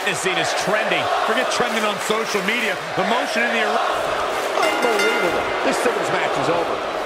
witnessing is trending. Forget trending on social media. The motion in the arena. Unbelievable. This singles match is over.